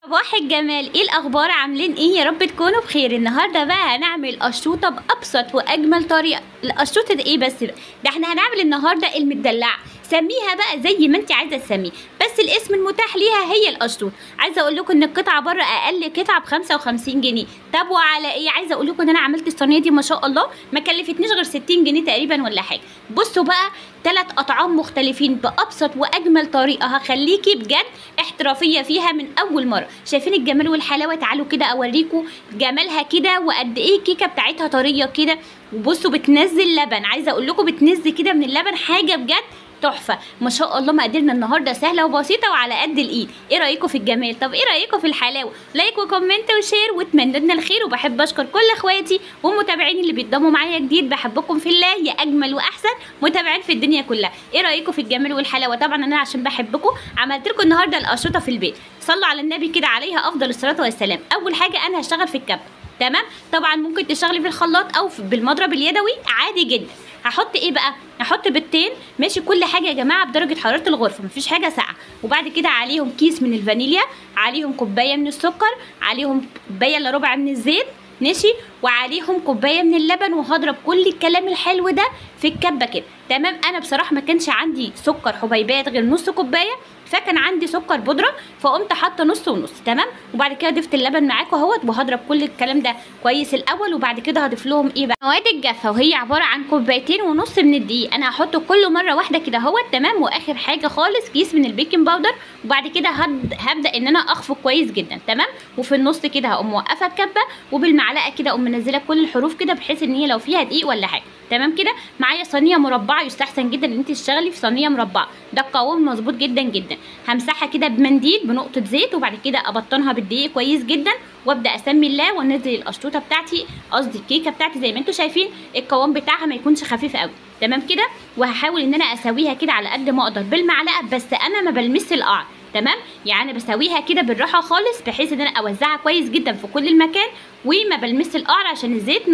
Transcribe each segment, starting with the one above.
صباح الجمال، ايه الاخبار؟ عاملين ايه؟ يا رب تكونوا بخير. النهارده بقى هنعمل قشطوطه بابسط واجمل طريقه. القشطوطه دي ايه بس بقى؟ ده احنا هنعمل النهارده المدلعه، سميها بقى زي ما انت عايزه تسميه، بس الاسم المتاح ليها هي القشطوطه. عايزه اقول لكم ان القطعه بره اقل قطعه ب 55 جنيه. طب وعلى ايه؟ عايزه اقول لكم ان انا عملت الصينيه دي ما شاء الله ما كلفتنيش غير 60 جنيه تقريبا ولا حاجه. بصوا بقى، 3 اطعام مختلفين بابسط واجمل طريقه، هخليكي بجد احترافيه فيها من اول مره. شايفين الجمال والحلاوه؟ تعالوا كده اوريكم جمالها كده وقد ايه الكيكه بتاعتها طريه كده. وبصوا بتنزل لبن، عايزه اقول لكم بتنزل كده من اللبن حاجه بجد تحفه ما شاء الله. مقاديرنا النهارده سهله وبسيطه وعلى قد الايد. ايه رايكم في الجمال؟ طب ايه رايكم في الحلاوه؟ لايك وكومنت وشير واتمنى لنا الخير. وبحب اشكر كل اخواتي ومتابعيني اللي بيتضموا معايا جديد، بحبكم في الله يا اجمل واحسن متابعين في الدنيا كلها. ايه رايكم في الجمال والحلاوه؟ طبعا انا عشان بحبكم عملت لكم النهارده القشطوطه في البيت. صلوا على النبي كده عليها افضل الصلاه والسلام. اول حاجه انا هشتغل في الكبه، تمام؟ طبعا ممكن تشتغلي في الخلاط او بالمضرب اليدوي عادي جدا. هحط ايه بقى؟ هحط بيضتين، ماشي؟ كل حاجه يا جماعه بدرجه حراره الغرفه، مفيش حاجه ساقعه. وبعد كده عليهم كيس من الفانيليا، عليهم كوبايه من السكر، عليهم كوبايه الا ربع من الزيت، ماشي؟ وعليهم كوبايه من اللبن. وهضرب كل الكلام الحلو ده في الكبه كده، تمام؟ انا بصراحه ما كانش عندي سكر حبيبات غير نص كوبايه، فكان عندي سكر بودره فقمت حاطه نص ونص، تمام؟ وبعد كده ضفت اللبن معاكم اهوت، وهضرب كل الكلام ده كويس الاول. وبعد كده هضيف لهم ايه بقى؟ مواد الجافه، وهي عباره عن كوبايتين ونص من الدقيق. انا هحط كله مره واحده كده اهوت، تمام؟ واخر حاجه خالص كيس من البيكنج باودر. وبعد كده هبدا ان انا اخفق كويس جدا، تمام؟ وفي النص كده هقوم موقفه الكبه وبالمعلقه كده اقوم منزله كل الحروف كده، بحيث ان هي لو فيها دقيق ولا حاجه، تمام كده؟ معايا صينيه مربعه، يستحسن جدا ان انت تشتغلي في صينيه مربعه، ده القوام مظبوط جدا جدا. همسحها كده بمنديل بنقطه زيت، وبعد كده ابطنها بالدقيق كويس جدا، وابدا اسمي الله وانزل القشطوطه بتاعتي، قصدي الكيكه بتاعتي. زي ما انتم شايفين القوام بتاعها ما يكونش خفيف قوي، تمام كده؟ وهحاول ان انا اسويها كده على قد ما اقدر بالمعلقه، بس انا ما بلمس القعر، تمام؟ يعني بسويها كده بالراحه خالص، بحيث ان انا اوزعها كويس جدا في كل المكان وما بلمس القعر، عشان الزيت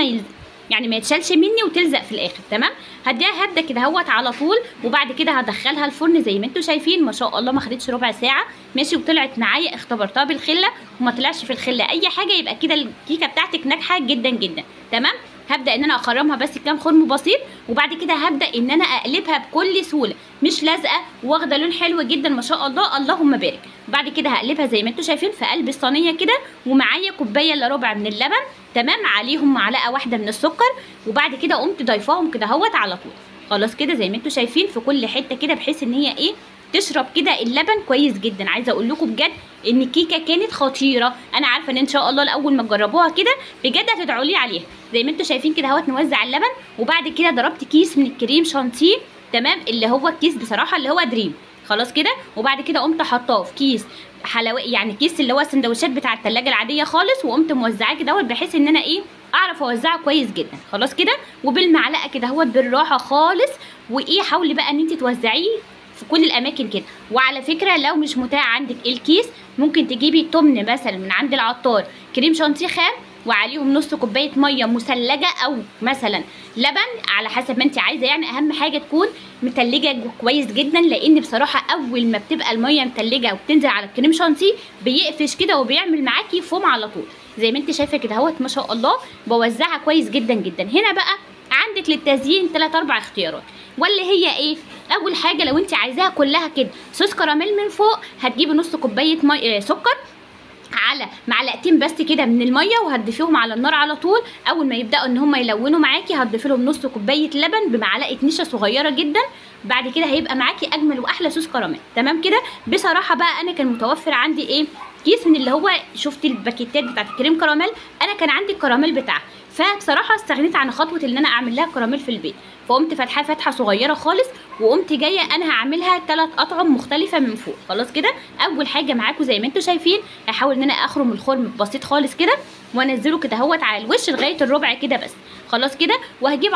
ما يتشالش مني وتلزق في الاخر، تمام؟ هبدا كده اهوت على طول. وبعد كده هدخلها الفرن زي ما انتم شايفين ما شاء الله، ما خدتش ربع ساعه، ماشي؟ وطلعت معايا، اختبرتها بالخله وما طلعش في الخله اي حاجه، يبقى كده الكيكه بتاعتك ناجحه جدا جدا، تمام؟ هبدا ان انا اخرمها بس كام خرم بسيط، وبعد كده هبدا ان انا اقلبها بكل سهوله، مش لازقه، واخده لون حلو جدا ما شاء الله، اللهم بارك. بعد كده هقلبها زي ما انتم شايفين في قلب الصينيه كده، ومعايا كوبايه الا ربع من اللبن، تمام؟ عليهم معلقه واحده من السكر، وبعد كده قمت ضايفاهم كده اهوت على طول. خلاص كده زي ما انتم شايفين في كل حته كده، بحيث ان هي ايه، تشرب كده اللبن كويس جدا. عايزه اقول لكم بجد ان الكيكه كانت خطيره، انا عارفه ان شاء الله الاول ما تجربوها كده بجد هتدعوا لي عليها. زي ما انتم شايفين كده اهوت نوزع اللبن، وبعد كده ضربت كيس من الكريم شانتيه، تمام؟ اللي هو الكيس بصراحه اللي هو دريم، خلاص كده؟ وبعد كده قمت حطاه في كيس حلواني، يعني كيس اللي هو السندوتشات بتاع الثلاجه العاديه خالص، وقمت موزعاه كده اهوت، بحيث ان انا ايه، اعرف اوزعه كويس جدا. خلاص كده؟ وبالمعلقه كده اهوت بالراحه خالص، وايه، حاولي بقى ان انت توزعيه في كل الاماكن كده. وعلى فكره لو مش متاح عندك الكيس، ممكن تجيبي تمن مثلا من عند العطار كريم شانتيه خام، وعليهم نص كوبايه ميه مثلجه، او مثلا لبن على حسب ما انت عايزه. يعني اهم حاجه تكون متلجه كويس جدا، لان بصراحه اول ما بتبقى الميه متلجه وبتنزل على الكريم شانتيه بيقفش كده وبيعمل معاكي فوم على طول. زي ما انت شايفه كده اهوت ما شاء الله، بوزعها كويس جدا جدا. هنا بقى عندك للتزيين 3 4 اختيارات، واللي هي ايه؟ اول حاجه لو انت عايزاها كلها كده صوص كراميل من فوق، هتجيبي نص كوبايه سكر على معلقتين بس كده من الميه، وهتضيفيهم على النار على طول. اول ما يبداوا ان هم يلونوا معاكي هتضيفي لهم نص كوبايه لبن بمعلقه نشا صغيره جدا. بعد كده هيبقى معاكي اجمل واحلى صوص كراميل، تمام كده؟ بصراحه بقى انا كان متوفر عندي ايه، كيس من اللي هو شفتي الباكيتات بتاعت الكريم كراميل، انا كان عندي الكراميل بتاعها، فبصراحه استغنيت عن خطوه ان انا اعمل لها كراميل في البيت، فقمت فاتحاه فتحه صغيره خالص، وقمت جايه انا هعملها 3 اطعم مختلفه من فوق. خلاص كده؟ اول حاجه معاكم زي ما انتم شايفين، هحاول ان انا اخرم الخرم بسيط خالص كده، وانزله كده اهوت على الوش لغايه الربع كده بس. خلاص كده؟ وهجيب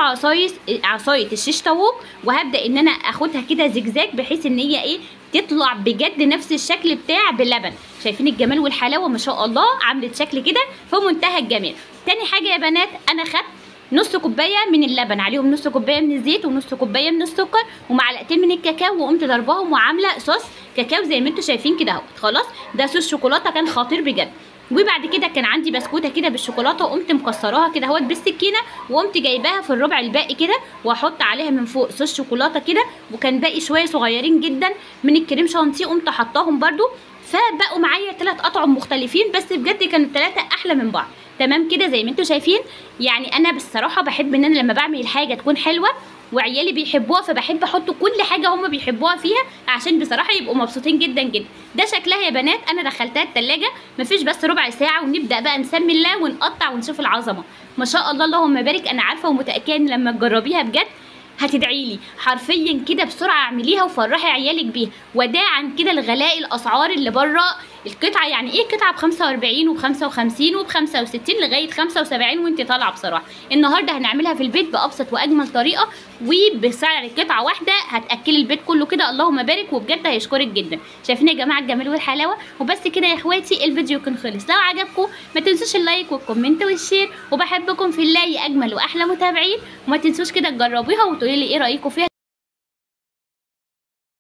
عصايه الشيش طاووق، وهبدا ان انا اخدها كده زجزاج، بحيث ان هي ايه، تطلع بجد نفس الشكل بتاع باللبن. شايفين الجمال والحلاوه ما شاء الله، عملت شكل كده في منتهى الجمال. تاني حاجه يا بنات، انا خدت نص كوبايه من اللبن، عليهم نص كوبايه من الزيت، ونص كوبايه من السكر، ومعلقتين من الكاكاو، وقمت ضرباهم وعامله صوص كاكاو زي ما انتم شايفين كده اهوت. خلاص ده صوص شوكولاته كان خطير بجد. وبعد كده كان عندي بسكوته كده بالشوكولاته وقمت مكسراها كده اهوت بالسكينه، وقمت جايباها في الربع الباقي كده واحط عليها من فوق صوص شوكولاته كده، وكان باقي شويه صغيرين جدا من الكريم شانتيه قمت حطاهم برده، فبقوا معايا 3 اطعم مختلفين، بس بجد كانوا ال3 احلى من بعض. تمام كده زي ما انتم شايفين. يعني انا بصراحه بحب ان انا لما بعمل الحاجه تكون حلوه وعيالي بيحبوها، فبحب احط كل حاجه هم بيحبوها فيها عشان بصراحه يبقوا مبسوطين جدا جدا. ده شكلها يا بنات، انا دخلتها التلاجة مفيش بس ربع ساعه، ونبدا بقى نسمي الله ونقطع ونشوف العظمه. ما شاء الله اللهم بارك. انا عارفه ومتاكده ان لما تجربيها بجد هتدعي لي حرفيا كده. بسرعه اعمليها وفرحي عيالك بيها، وداعا كده لغلاء الاسعار اللي بره. القطعه يعني ايه قطعه ب 45 وب 55 وب 65 لغايه 75 وانت طالعه. بصراحه النهارده هنعملها في البيت بابسط واجمل طريقه، وبسعر قطعه واحده هتاكلي البيت كله كده اللهم بارك، وبجد هيشكرك جدا. شايفين يا جماعه الجمال والحلاوه؟ وبس كده يا اخواتي الفيديو يكون خلص. لو عجبكم ما تنسوش اللايك والكومنت والشير، وبحبكم في الله يا اجمل واحلى متابعين. وما تنسوش كده تجربوها وتقولي لي ايه رايكم فيها.